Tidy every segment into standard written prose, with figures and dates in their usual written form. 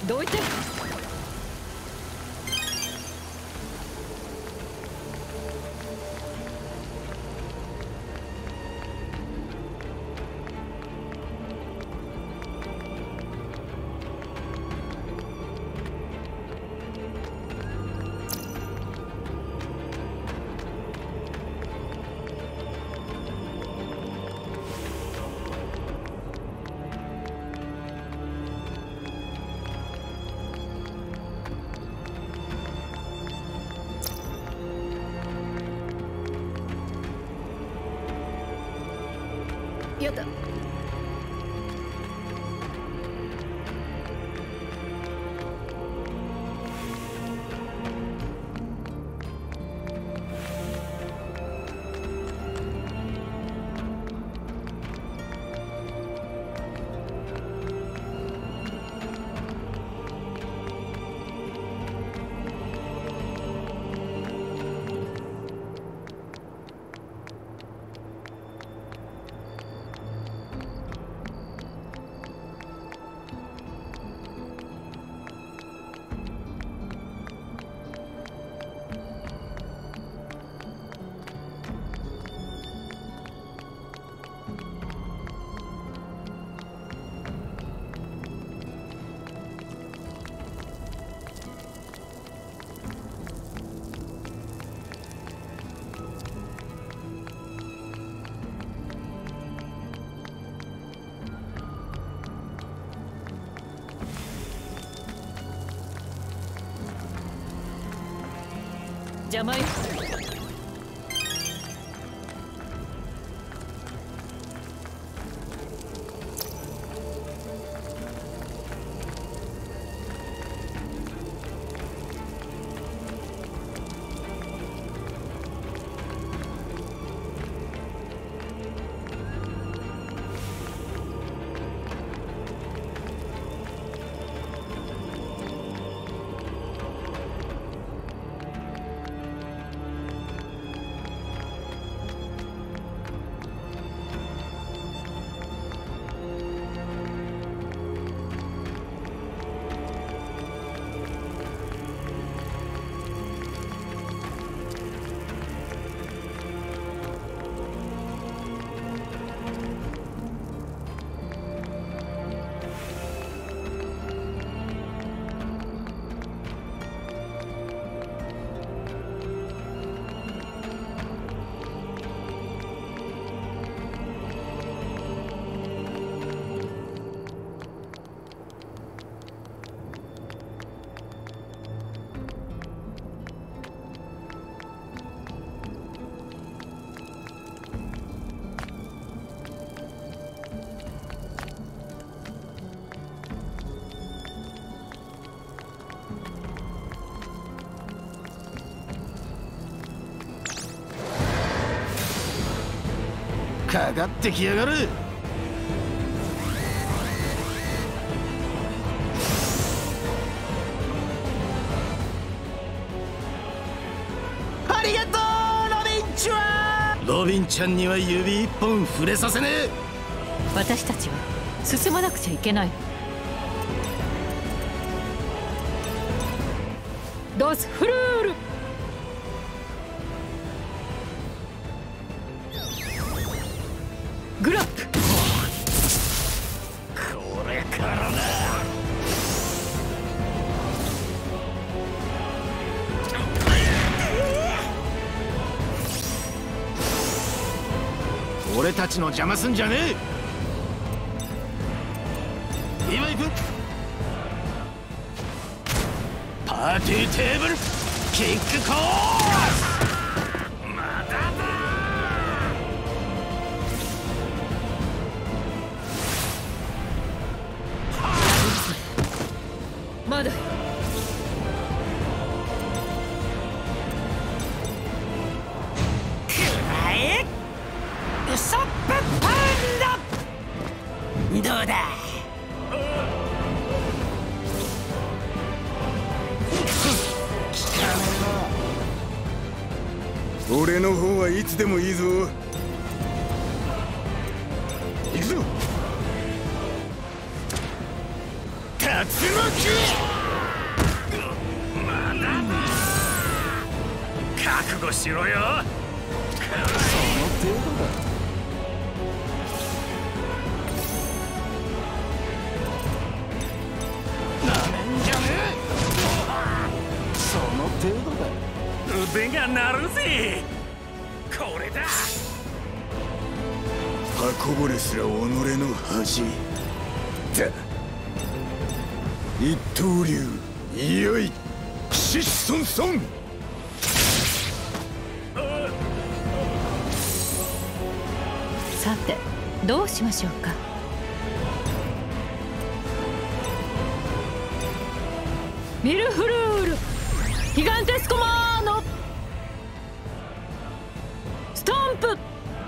どいて。やだ。邪魔よ。 かかってきやがる。ありがとうロビンちゃん。ロビンちゃんには指一本触れさせねえ。 私たちは進まなくちゃいけない。ドスフルール。グラップ。 これからな。俺たちの邪魔すんじゃねえ。今行く。パーティーテーブルキックコース。まだだ。 まだ。 ウソップパンダ。どうだ。 俺の方はいつでもいいぞ。行くぞ。 竜巻。 しろよ。その程度だ。その程度だ。腕が鳴るぜ。これだ。 刃こぼれすら己の恥だ。一刀流いよいシッソンソン。 さてどうしましょうか。ミルフルールギガンテスコマーノストンプ。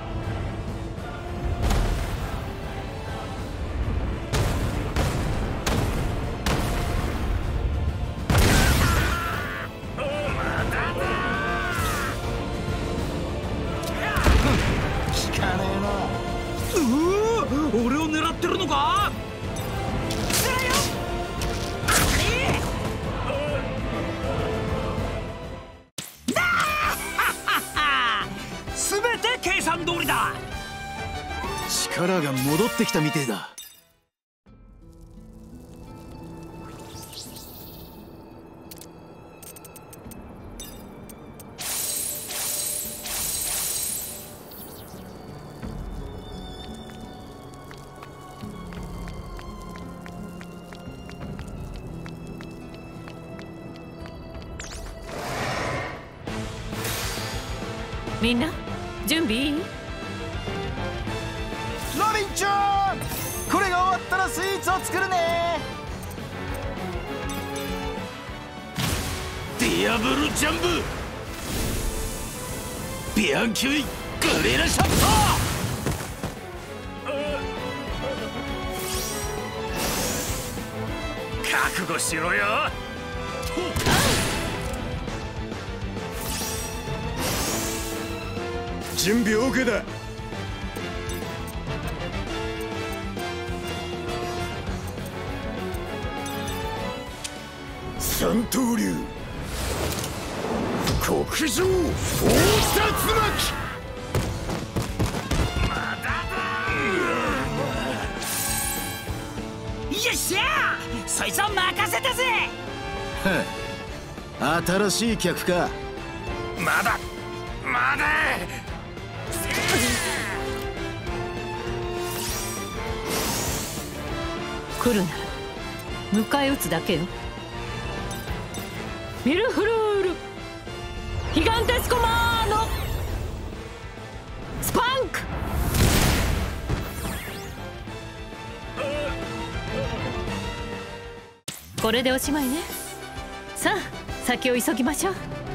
効かねえな。俺を狙ってるのか。全て計算通りだ。 力が戻ってきたみてえだ。 みんな準備いい？ ロビンちゃん、これが終わったらスイーツを作るね。 ディアブルジャンブビアンキュイグレラシャット。覚悟しろよ。 準備 OK だ。三刀流極上大竜巻。 よっしゃー、そいつは任せたぜ。 新しい客か。 まだまだ。 来るなら迎え撃つだけよ。ミルフルールギガンテスコマーノスパンク。これでおしまいね。さあ先を急ぎましょう。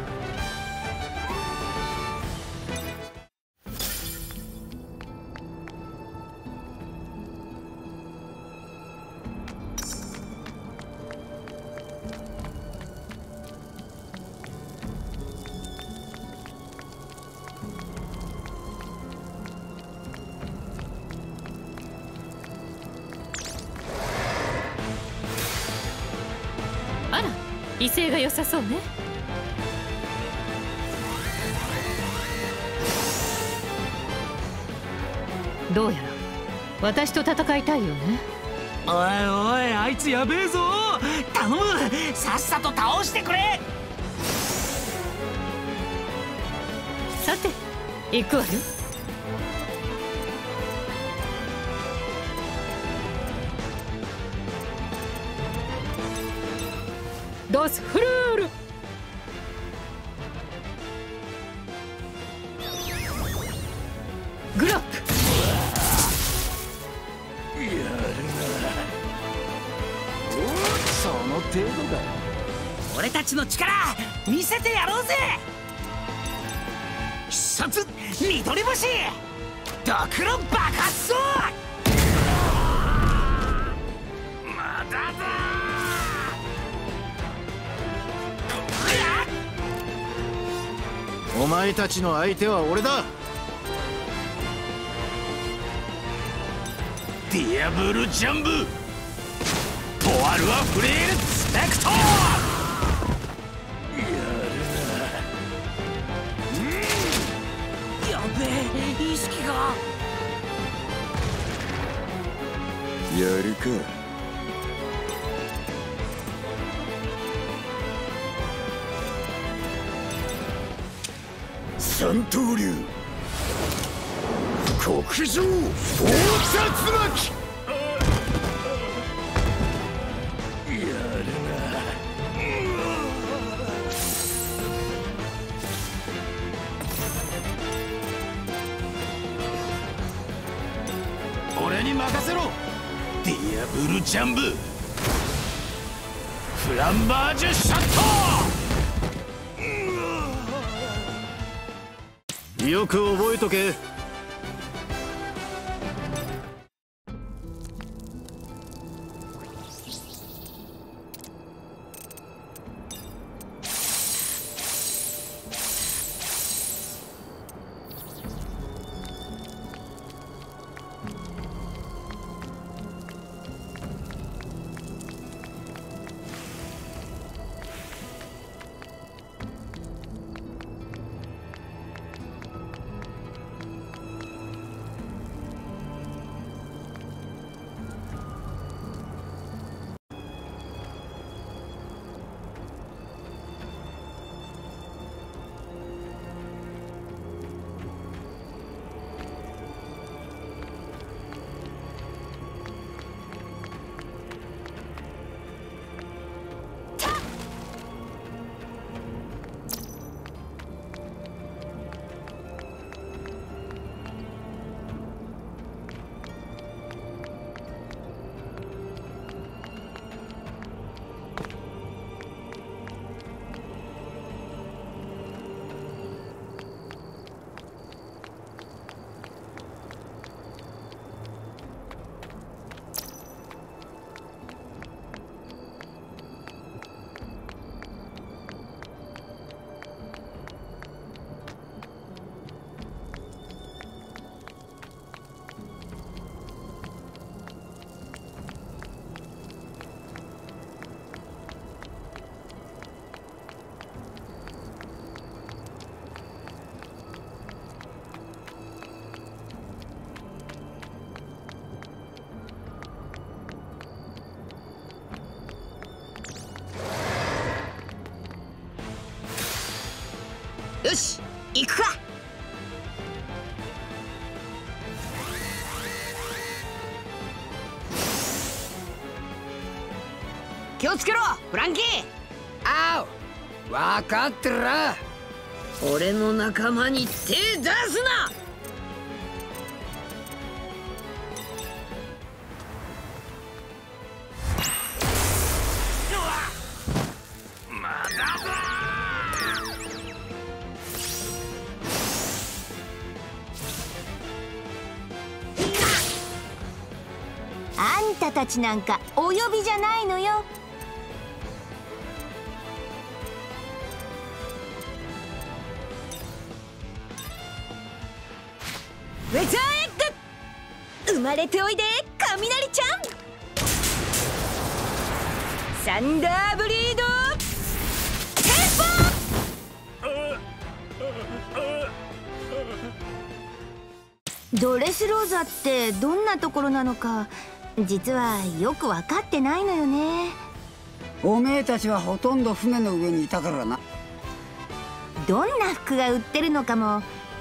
あら、威勢が良さそうね。どうやら私と戦いたいよね。 おいおい、あいつやべえぞ。頼む、さっさと倒してくれ。 さて行くわよ。ドスフルールグロック。 その程度だ。 俺たちの力見せてやろうぜ。必殺緑星ドクロ爆発走。まだだ。 お前たちの相手は俺だ。 ディアブルジャンブポワルアフレールスペクト。やるな。 三刀流極上大竜巻。 俺に任せろ。ディアブルジャンブフランバージュシャット。よく覚えとけ。 よし行くか。気をつけろフランキー。 あお、分かってるな。 俺の仲間に手出すな。 あんたたちなんかお呼びじゃないのよ。 ウェザーエッグ、 生まれておいで雷ちゃん。 サンダーブリードテンポ。 ドレスローザってどんなところなのか実はよく分かってないのよね。 おめえたちはほとんど船の上にいたからな。 どんな服が売ってるのかも。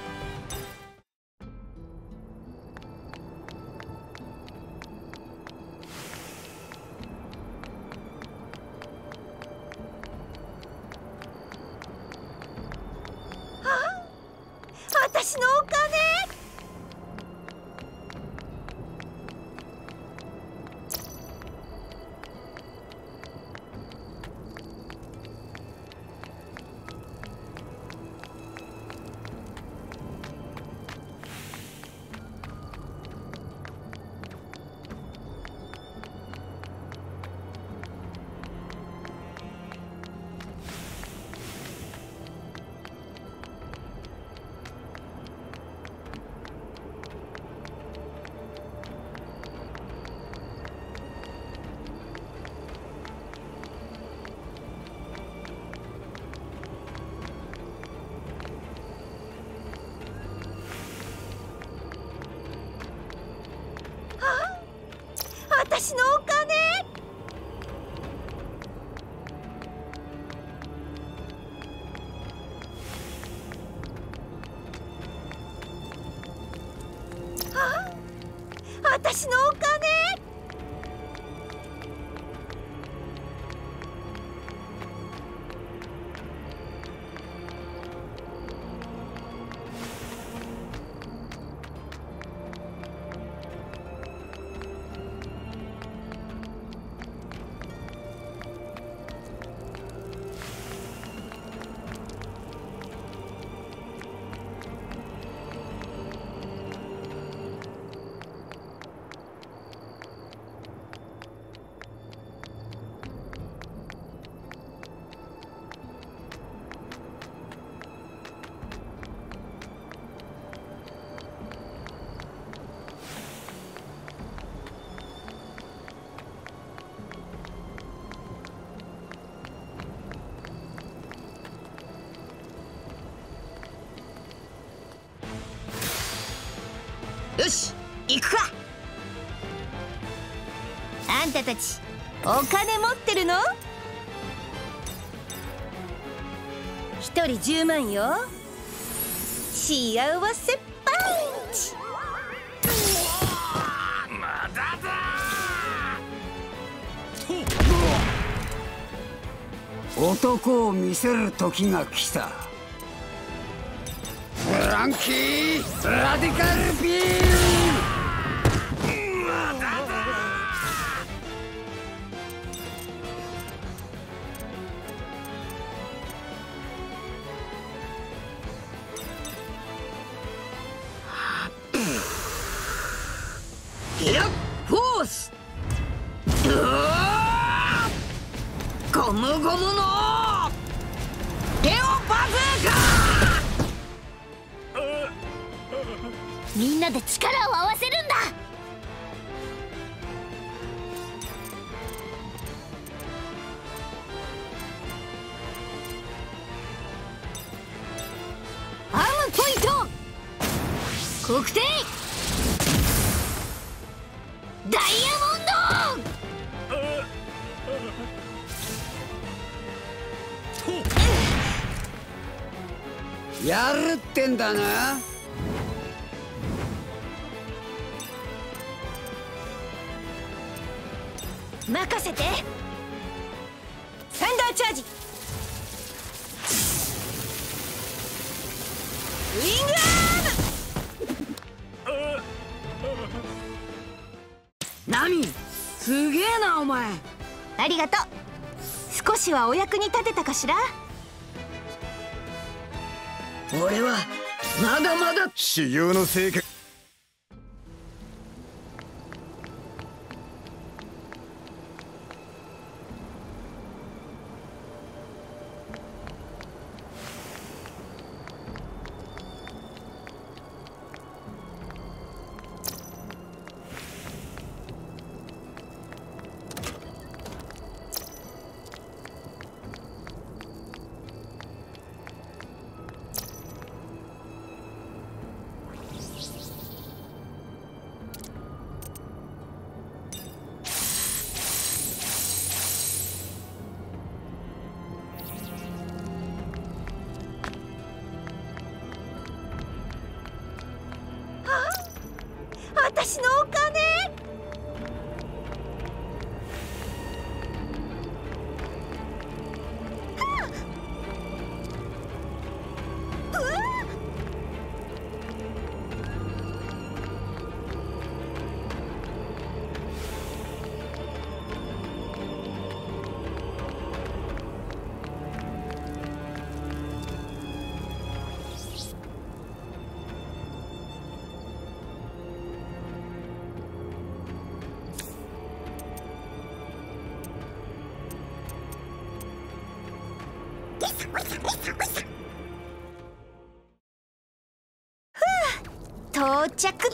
私のお金。私のお金。 私のお金。よし、行くか。あんたたちお金持ってるの？1人10万よ。幸せパンチ。 まだだ。 男を見せる時が来た。フランキーラディカルビーム。 まだだ。 いや、フォース。ゴムゴムのテオパズーカ。 みんなで力を合わせるんだ。アームポイント国定ダイヤモンド。 やるってんだな。 任せて。サンダーチャージ。ウィングアーム。 ナミ、すげえなお前。 ありがとう。少しはお役に立てたかしら。 俺はまだまだ。 修行の成果。 私のお金。到着っと。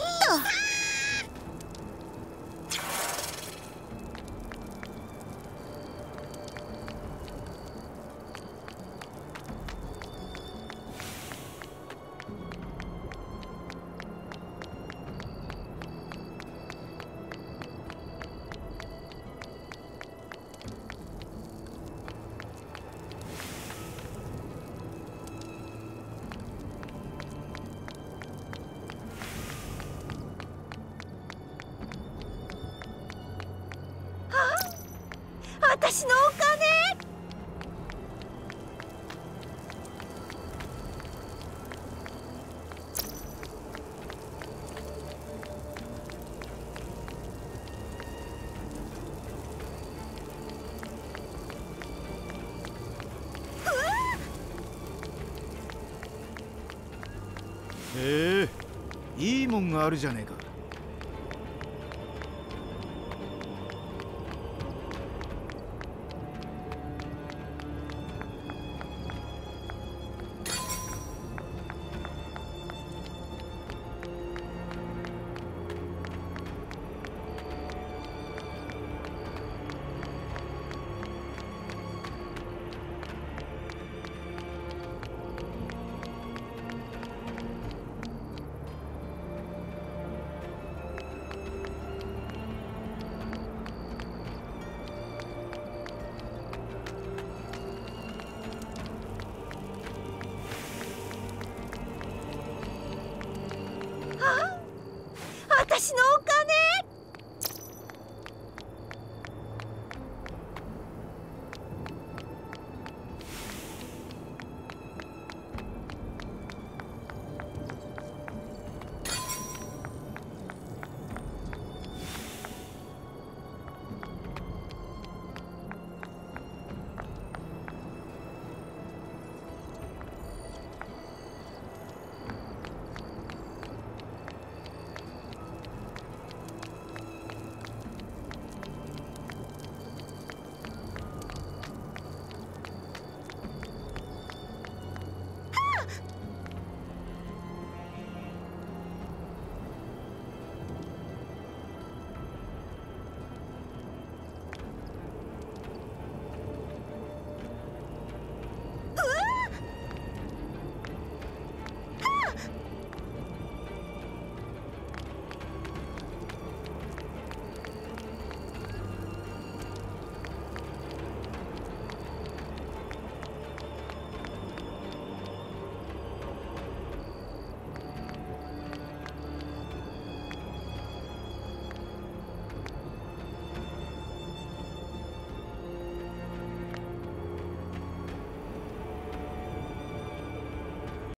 私のお金。 へえ、いいもんがあるじゃねえか。私のお金。